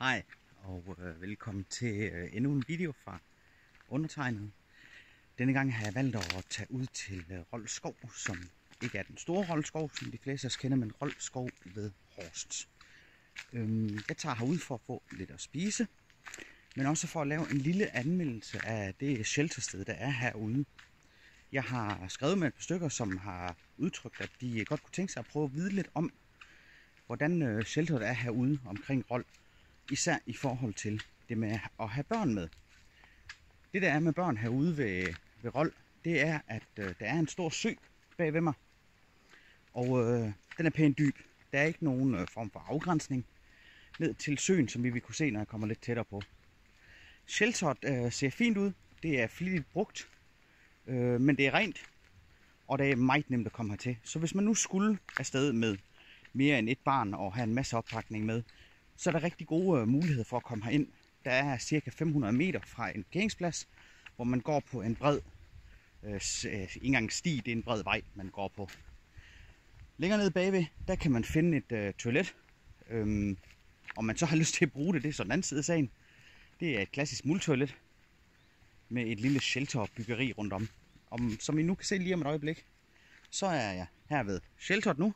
Hej og velkommen til endnu en video fra undertegnet. Denne gang har jeg valgt at tage ud til Rold Skov, som ikke er den store Rold Skov, som de fleste af os kender, men Rold Skov ved Horst. Jeg tager herud for at få lidt at spise, men også for at lave en lille anmeldelse af det sheltersted, der er herude. Jeg har skrevet med et par stykker, som har udtrykt, at de godt kunne tænke sig at prøve at vide lidt om, hvordan shelteret er herude omkring Rold. Især i forhold til det med at have børn med. Det der er med børn herude ved Rold, det er, at der er en stor sø bag ved mig. Og den er pænt dyb. Der er ikke nogen form for afgrænsning ned til søen, som vi vil kunne se, når jeg kommer lidt tættere på. Shelteret ser fint ud. Det er flittigt brugt. Men det er rent. Og det er meget nemt at komme hertil. Så hvis man nu skulle afsted med mere end et barn og have en masse oppakning med, så er der rigtig gode muligheder for at komme herind. Der er cirka 500 meter fra en parkeringsplads, hvor man går på en bred indgangssti. Det er en bred vej, man går på. Længere nede bagved, der kan man finde et toilet. Om man så har lyst til at bruge det, det er så den anden side af sagen. Det er et klassisk multoilet med et lille shelterbyggeri rundt om. Som I nu kan se lige om et øjeblik, så er jeg her ved shelteret nu.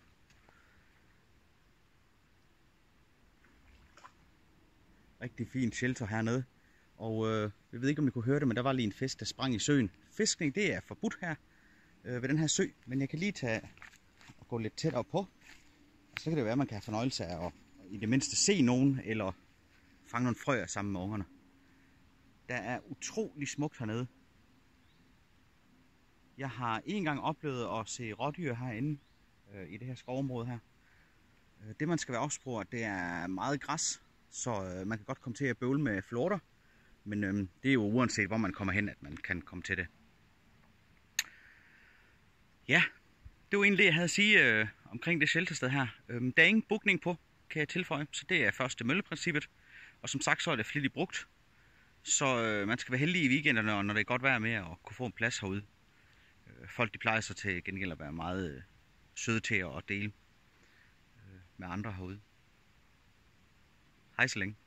Rigtig fint shelter hernede. Og jeg ved ikke, om I kunne høre det, men der var lige en fisk, der sprang i søen. Fiskning, det er forbudt her ved den her sø, men jeg kan lige tage og gå lidt tættere på. Og så kan det være, at man kan have fornøjelse af at i det mindste se nogen, eller fange nogle frøer sammen med ungerne. Der er utrolig smukt hernede. Jeg har en gang oplevet at se rådyr herinde i det her skovområde her. Det man skal være opspor på, det er meget græs. Så man kan godt komme til at bøvle med florter, men det er jo uanset hvor man kommer hen, at man kan komme til det. Ja, det var egentlig det, jeg havde at sige omkring det sheltersted her. Der er ingen bookning på, kan jeg tilføje, så det er første mølleprincippet. Og som sagt, så er det flittigt brugt, så man skal være heldig i weekenderne, og når det er godt vejr med at kunne få en plads herude. Folk de plejer så til gengæld at være meget søde til at dele med andre herude. Hej så længe.